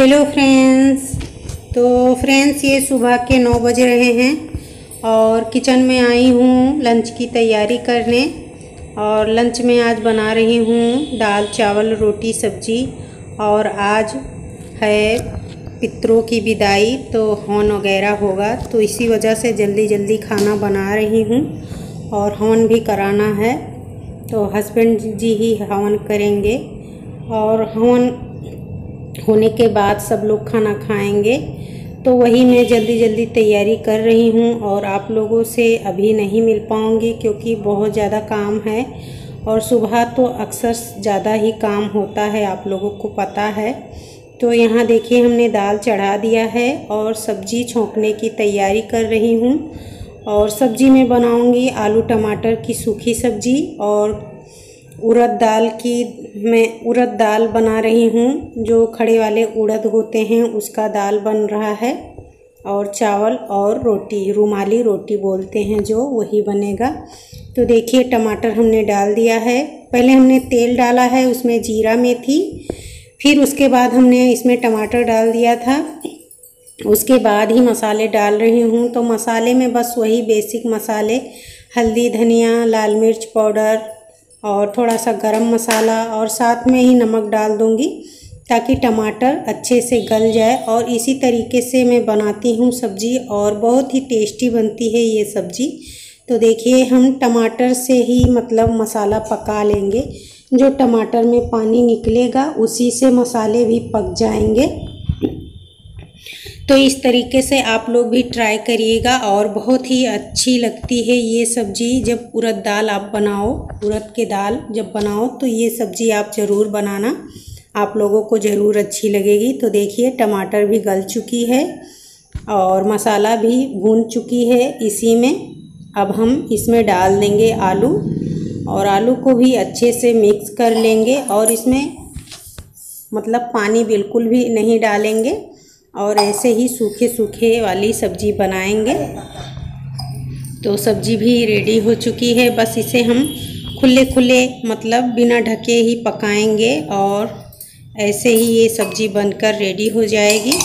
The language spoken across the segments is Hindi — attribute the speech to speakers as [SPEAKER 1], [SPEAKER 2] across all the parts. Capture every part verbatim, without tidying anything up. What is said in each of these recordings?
[SPEAKER 1] Hello friends. तो फ्रेंड्स ये सुबह के नौ बज रहे हैं और किचन में आई हूँ लंच की तैयारी करने। और लंच में आज बना रही हूँ दाल चावल रोटी सब्जी। और आज है पितरों की विदाई, तो हवन वगैरह होगा, तो इसी वजह से जल्दी जल्दी खाना बना रही हूँ। और हवन भी कराना है, तो हस्बैंड जी ही हवन करेंगे और हवन होने के बाद सब लोग खाना खाएंगे। तो वही मैं जल्दी जल्दी तैयारी कर रही हूँ और आप लोगों से अभी नहीं मिल पाऊँगी क्योंकि बहुत ज़्यादा काम है। और सुबह तो अक्सर ज़्यादा ही काम होता है, आप लोगों को पता है। तो यहाँ देखिए हमने दाल चढ़ा दिया है और सब्जी छोंकने की तैयारी कर रही हूँ। और सब्जी में बनाऊँगी आलू टमाटर की सूखी सब्जी और उड़द दाल की मैं उड़द दाल बना रही हूँ, जो खड़े वाले उड़द होते हैं उसका दाल बन रहा है। और चावल और रोटी, रुमाली रोटी बोलते हैं जो, वही बनेगा। तो देखिए टमाटर हमने डाल दिया है। पहले हमने तेल डाला है, उसमें जीरा मेथी, फिर उसके बाद हमने इसमें टमाटर डाल दिया था। उसके बाद ही मसाले डाल रही हूँ। तो मसाले में बस वही बेसिक मसाले, हल्दी धनिया लाल मिर्च पाउडर और थोड़ा सा गरम मसाला और साथ में ही नमक डाल दूंगी ताकि टमाटर अच्छे से गल जाए। और इसी तरीके से मैं बनाती हूँ सब्ज़ी और बहुत ही टेस्टी बनती है ये सब्ज़ी। तो देखिए हम टमाटर से ही मतलब मसाला पका लेंगे, जो टमाटर में पानी निकलेगा उसी से मसाले भी पक जाएंगे। तो इस तरीके से आप लोग भी ट्राई करिएगा और बहुत ही अच्छी लगती है ये सब्ज़ी। जब उड़द दाल आप बनाओ, उड़द के दाल जब बनाओ तो ये सब्ज़ी आप ज़रूर बनाना, आप लोगों को ज़रूर अच्छी लगेगी। तो देखिए टमाटर भी गल चुकी है और मसाला भी भून चुकी है इसी में। अब हम इसमें डाल देंगे आलू और आलू को भी अच्छे से मिक्स कर लेंगे। और इसमें मतलब पानी बिल्कुल भी नहीं डालेंगे और ऐसे ही सूखे सूखे वाली सब्ज़ी बनाएंगे। तो सब्ज़ी भी रेडी हो चुकी है, बस इसे हम खुले खुले मतलब बिना ढके ही पकाएंगे और ऐसे ही ये सब्ज़ी बनकर रेडी हो जाएगी।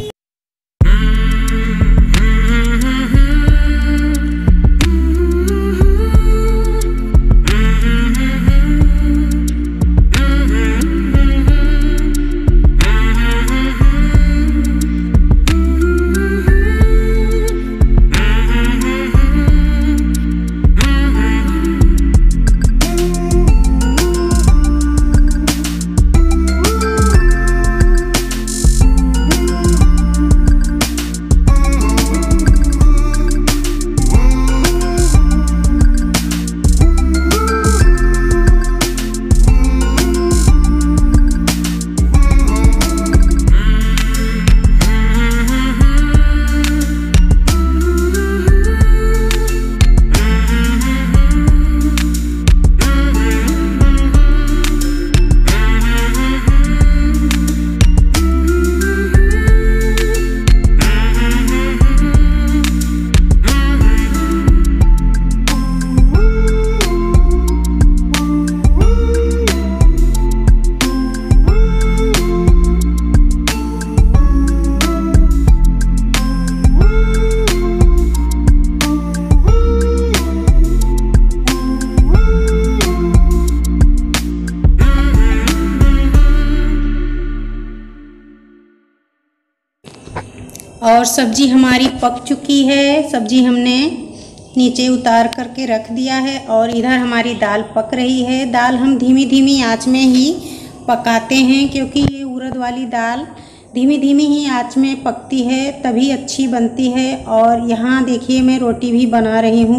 [SPEAKER 1] और सब्ज़ी हमारी पक चुकी है। सब्ज़ी हमने नीचे उतार करके रख दिया है और इधर हमारी दाल पक रही है। दाल हम धीमी धीमी आंच में ही पकाते हैं क्योंकि ये उड़द वाली दाल धीमी धीमी ही आंच में पकती है तभी अच्छी बनती है। और यहाँ देखिए मैं रोटी भी बना रही हूँ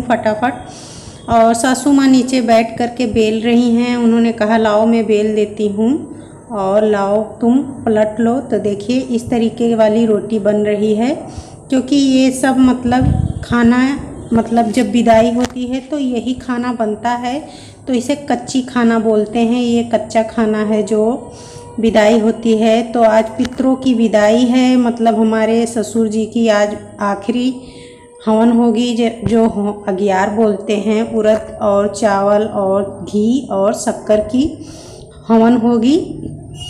[SPEAKER 1] फटाफट। और सासू माँ नीचे बैठ करके बेल रही हैं, उन्होंने कहा लाओ मैं बेल देती हूँ और लाओ तुम पलट लो। तो देखिए इस तरीके वाली रोटी बन रही है क्योंकि ये सब मतलब खाना मतलब जब विदाई होती है तो यही खाना बनता है। तो इसे कच्ची खाना बोलते हैं, ये कच्चा खाना है जो विदाई होती है। तो आज पितरों की विदाई है, मतलब हमारे ससुर जी की आज आखिरी हवन होगी जो अगियार बोलते हैं। उड़द और चावल और घी और शक्कर की हवन होगी।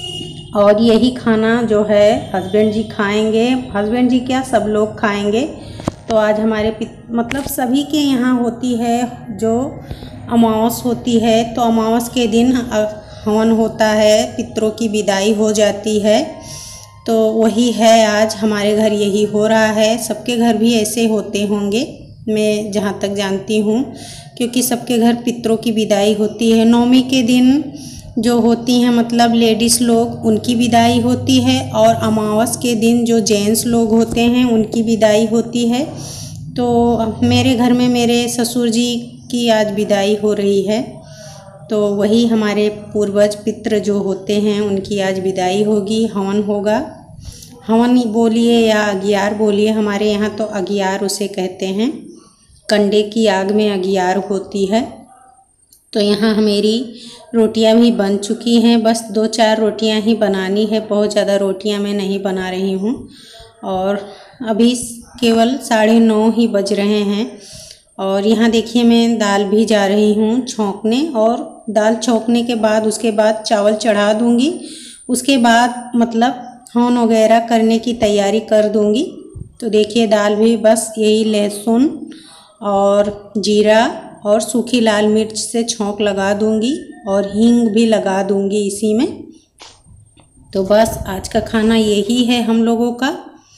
[SPEAKER 1] और यही खाना जो है हस्बैंड जी खाएंगे, हस्बैंड जी क्या सब लोग खाएंगे। तो आज हमारे मतलब सभी के यहाँ होती है जो अमावस होती है, तो अमावस के दिन हवन होता है, पितरों की विदाई हो जाती है। तो वही है, आज हमारे घर यही हो रहा है। सबके घर भी ऐसे होते होंगे मैं जहाँ तक जानती हूँ, क्योंकि सबके घर पितरों की विदाई होती है। नौमी के दिन जो होती हैं मतलब लेडीज़ लोग, उनकी विदाई होती है, और अमावस के दिन जो जेंट्स लोग होते हैं उनकी विदाई होती है। तो मेरे घर में मेरे ससुर जी की आज विदाई हो रही है। तो वही हमारे पूर्वज पितृ जो होते हैं उनकी आज विदाई होगी, हवन होगा। हवन बोलिए या अगियार बोलिए, हमारे यहाँ तो अगियार उसे कहते हैं। कंडे की आग में अगियार होती है। तो यहाँ मेरी रोटियां भी बन चुकी हैं, बस दो चार रोटियां ही बनानी है, बहुत ज़्यादा रोटियां मैं नहीं बना रही हूँ। और अभी केवल साढ़े नौ ही बज रहे हैं। और यहाँ देखिए मैं दाल भी जा रही हूँ छौंकने, और दाल छौंकने के बाद उसके बाद चावल चढ़ा दूँगी। उसके बाद मतलब हवन वगैरह करने की तैयारी कर दूँगी। तो देखिए दाल भी बस यही लहसुन और जीरा और सूखी लाल मिर्च से छौंक लगा दूंगी, और हींग भी लगा दूंगी इसी में। तो बस आज का खाना यही है हम लोगों का।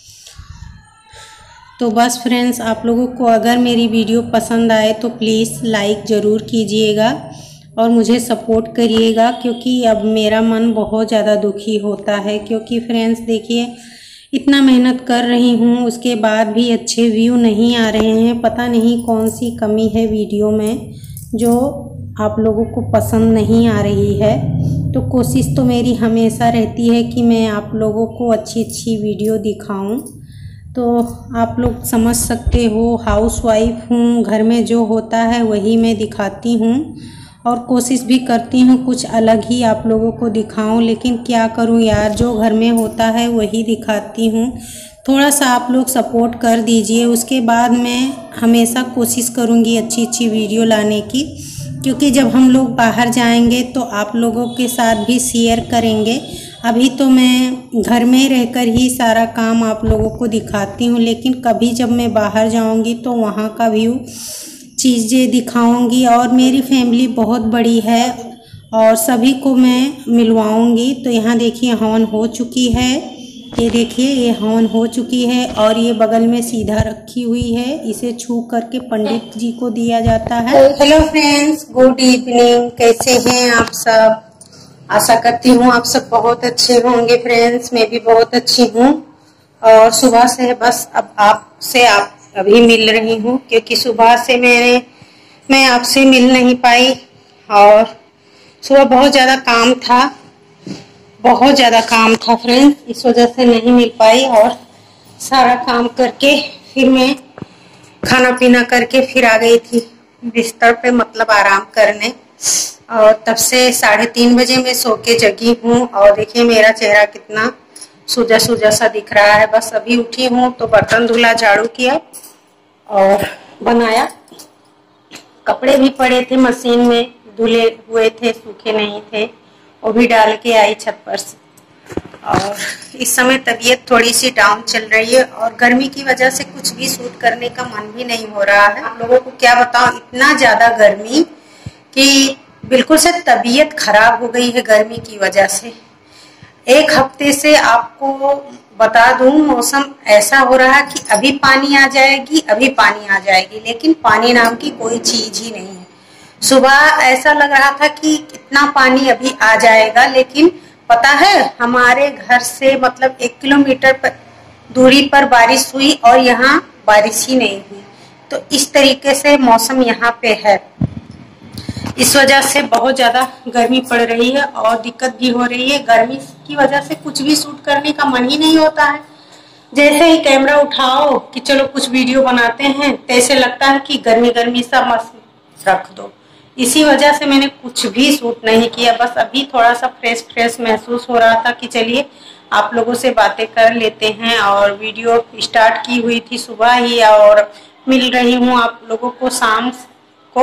[SPEAKER 1] तो बस फ्रेंड्स, आप लोगों को अगर मेरी वीडियो पसंद आए तो प्लीज़ लाइक ज़रूर कीजिएगा और मुझे सपोर्ट करिएगा, क्योंकि अब मेरा मन बहुत ज़्यादा दुखी होता है। क्योंकि फ्रेंड्स देखिए, इतना मेहनत कर रही हूँ उसके बाद भी अच्छे व्यू नहीं आ रहे हैं। पता नहीं कौन सी कमी है वीडियो में जो आप लोगों को पसंद नहीं आ रही है। तो कोशिश तो मेरी हमेशा रहती है कि मैं आप लोगों को अच्छी अच्छी वीडियो दिखाऊं। तो आप लोग समझ सकते हो, हाउसवाइफ हूँ, घर में जो होता है वही मैं दिखाती हूँ, और कोशिश भी करती हूँ कुछ अलग ही आप लोगों को दिखाऊं। लेकिन क्या करूँ यार, जो घर में होता है वही दिखाती हूँ। थोड़ा सा आप लोग सपोर्ट कर दीजिए, उसके बाद मैं हमेशा कोशिश करूँगी अच्छी अच्छी वीडियो लाने की। क्योंकि जब हम लोग बाहर जाएंगे तो आप लोगों के साथ भी शेयर करेंगे। अभी तो मैं घर में रहकर ही सारा काम आप लोगों को दिखाती हूँ, लेकिन कभी जब मैं बाहर जाऊँगी तो वहाँ का व्यू चीज़ें दिखाऊंगी। और मेरी फैमिली बहुत बड़ी है और सभी को मैं मिलवाऊंगी। तो यहाँ देखिए हवन हो चुकी है, ये देखिए ये हवन हो चुकी है, और ये बगल में सीधा रखी हुई है, इसे छू करके पंडित जी को दिया जाता है। हेलो फ्रेंड्स, गुड इवनिंग, कैसे हैं आप सब? आशा करती हूँ आप सब बहुत अच्छे होंगे। फ्रेंड्स मैं भी बहुत अच्छी हूँ, और सुबह से बस अब आपसे आप अभी मिल रही हूँ, क्योंकि सुबह से मैंने मैं आपसे मिल नहीं पाई, और सुबह बहुत ज़्यादा काम था, बहुत ज़्यादा काम था फ्रेंड्स, इस वजह से नहीं मिल पाई। और सारा काम करके फिर मैं खाना पीना करके फिर आ गई थी बिस्तर पे, मतलब आराम करने। और तब से साढ़े तीन बजे मैं सो के जगी हूँ, और देखिए मेरा चेहरा कितना सूजा सूजा सा दिख रहा है। बस अभी उठी हूँ तो बर्तन धुला, झाड़ू किया और बनाया। कपड़े भी पड़े थे मशीन में, धुले हुए थे, सूखे नहीं थे, वो भी डाल के आई छत पर से। और इस समय तबीयत थोड़ी सी डाउन चल रही है, और गर्मी की वजह से कुछ भी शूट करने का मन भी नहीं हो रहा है। आप लोगों को क्या बताऊं, इतना ज्यादा गर्मी कि बिल्कुल से तबीयत खराब हो गई है गर्मी की वजह से। एक हफ्ते से आपको बता दूं, मौसम ऐसा हो रहा है कि अभी पानी आ जाएगी, अभी पानी आ जाएगी, लेकिन पानी नाम की कोई चीज ही नहीं है। सुबह ऐसा लग रहा था कि कितना पानी अभी आ जाएगा, लेकिन पता है हमारे घर से मतलब एक किलोमीटर पर दूरी पर बारिश हुई, और यहाँ बारिश ही नहीं हुई। तो इस तरीके से मौसम यहाँ पे है। इस वजह से बहुत ज्यादा गर्मी पड़ रही है और दिक्कत भी हो रही है। गर्मी की वजह से कुछ भी शूट करने का मन ही नहीं होता है। जैसे ही कैमरा उठाओ कि चलो कुछ वीडियो बनाते हैं, तो ऐसे लगता है कि गर्मी गर्मी सा मस्त रख दो। इसी वजह से मैंने कुछ भी शूट नहीं किया। बस अभी थोड़ा सा फ्रेश फ्रेश महसूस हो रहा था कि चलिए आप लोगों से बातें कर लेते हैं, और वीडियो स्टार्ट की हुई थी सुबह ही, और मिल रही हूँ आप लोगों को शाम को।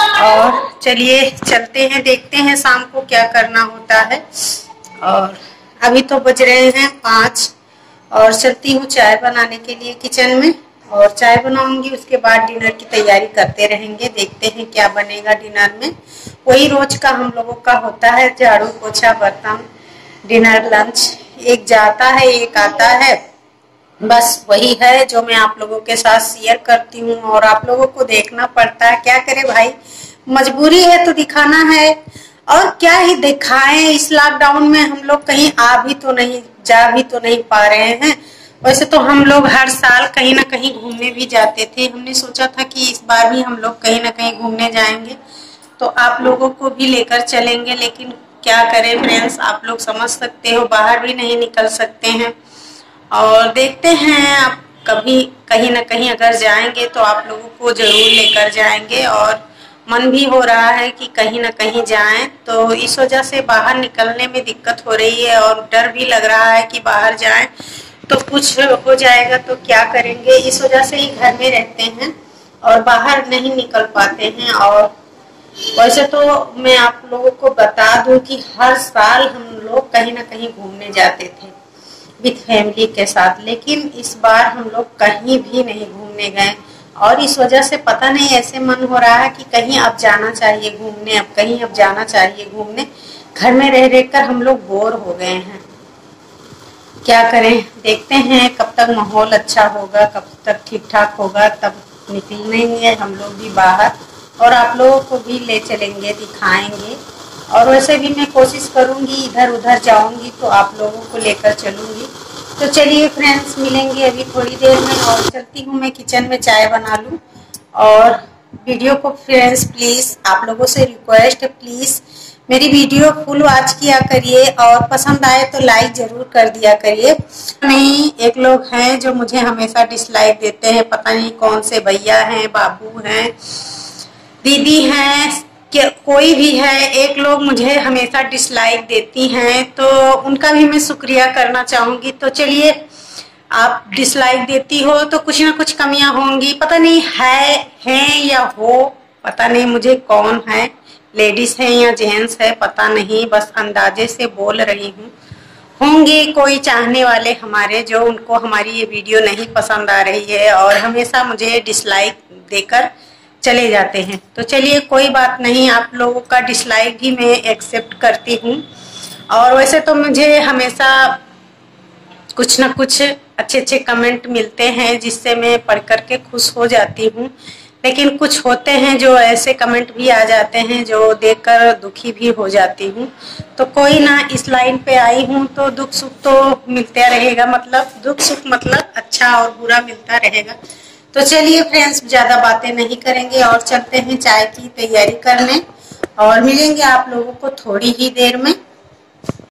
[SPEAKER 1] और चलिए चलते हैं, देखते हैं शाम को क्या करना होता है। और अभी तो बज रहे हैं पाँच और चलती हूँ चाय बनाने के लिए किचन में और चाय बनाऊंगी। उसके बाद डिनर की तैयारी करते रहेंगे, देखते हैं क्या बनेगा डिनर में। वही रोज का हम लोगों का होता है, झाड़ू पोछा बर्तन डिनर लंच, एक जाता है एक आता है, बस वही है जो मैं आप लोगों के साथ शेयर करती हूँ। और आप लोगों को देखना पड़ता है, क्या करे भाई, मजबूरी है तो दिखाना है। और क्या ही दिखाएं, इस लॉकडाउन में हम लोग कहीं आ भी तो नहीं जा भी तो नहीं पा रहे हैं। वैसे तो हम लोग हर साल कहीं ना कहीं घूमने भी जाते थे। हमने सोचा था कि इस बार भी हम लोग कहीं ना कहीं घूमने जाएंगे तो आप लोगों को भी लेकर चलेंगे, लेकिन क्या करें फ्रेंड्स, आप लोग समझ सकते हो बाहर भी नहीं निकल सकते हैं। और देखते हैं आप कभी कहीं ना कहीं अगर जाएंगे तो आप लोगों को जरूर लेकर जाएंगे। और मन भी हो रहा है कि कहीं ना कहीं जाएं, तो इस वजह से बाहर निकलने में दिक्कत हो रही है और डर भी लग रहा है कि बाहर जाएं तो कुछ हो जाएगा तो क्या करेंगे। इस वजह से ही घर में रहते हैं और बाहर नहीं निकल पाते हैं। और वैसे तो मैं आप लोगों को बता दूं कि हर साल हम लोग कहीं ना कहीं घूमने जाते थे विद फैमिली के साथ, लेकिन इस बार हम लोग कहीं भी नहीं घूमने गए। और इस वजह से पता नहीं ऐसे मन हो रहा है कि कहीं अब जाना चाहिए घूमने, अब कहीं अब जाना चाहिए घूमने। घर में रह रह कर हम लोग बोर हो गए हैं, क्या करें। देखते हैं कब तक माहौल अच्छा होगा, कब तक ठीक ठाक होगा, तब निकलेंगे हम लोग भी बाहर और आप लोगों को भी ले चलेंगे, दिखाएंगे। और वैसे भी मैं कोशिश करूंगी इधर उधर जाऊंगी तो आप लोगों को लेकर चलूंगी। तो चलिए फ्रेंड्स, मिलेंगे अभी थोड़ी देर में और चलती हूँ मैं किचन में चाय बना लूँ। और वीडियो को फ्रेंड्स प्लीज़ आप लोगों से रिक्वेस्ट है, प्लीज़ मेरी वीडियो फुल वॉच किया करिए और पसंद आए तो लाइक जरूर कर दिया करिए। नहीं, एक लोग हैं जो मुझे हमेशा डिसलाइक देते हैं, पता नहीं कौन से भैया हैं, बाबू हैं, दीदी हैं, कोई भी है, एक लोग मुझे हमेशा डिसलाइक देती हैं, तो उनका भी मैं शुक्रिया करना चाहूंगी। तो चलिए, आप डिसलाइक देती हो तो कुछ ना कुछ कमियां होंगी, पता नहीं है हैं या हो, पता नहीं मुझे कौन है, लेडीज है या जेंट्स है पता नहीं, बस अंदाजे से बोल रही हूँ। होंगे कोई चाहने वाले हमारे जो उनको हमारी ये वीडियो नहीं पसंद आ रही है और हमेशा मुझे डिसलाइक देकर चले जाते हैं। तो चलिए कोई बात नहीं, आप लोगों का डिसलाइक भी मैं एक्सेप्ट करती हूँ। और वैसे तो मुझे हमेशा कुछ ना कुछ अच्छे अच्छे कमेंट मिलते हैं जिससे मैं पढ़ कर के खुश हो जाती हूँ, लेकिन कुछ होते हैं जो ऐसे कमेंट भी आ जाते हैं जो देखकर दुखी भी हो जाती हूँ। तो कोई ना, इस लाइन पे आई हूँ तो दुख सुख तो मिलता रहेगा, मतलब दुख सुख मतलब अच्छा और बुरा मिलता रहेगा। तो चलिए फ्रेंड्स, ज़्यादा बातें नहीं करेंगे और चलते हैं चाय की तैयारी करने और मिलेंगे आप लोगों को थोड़ी ही देर में।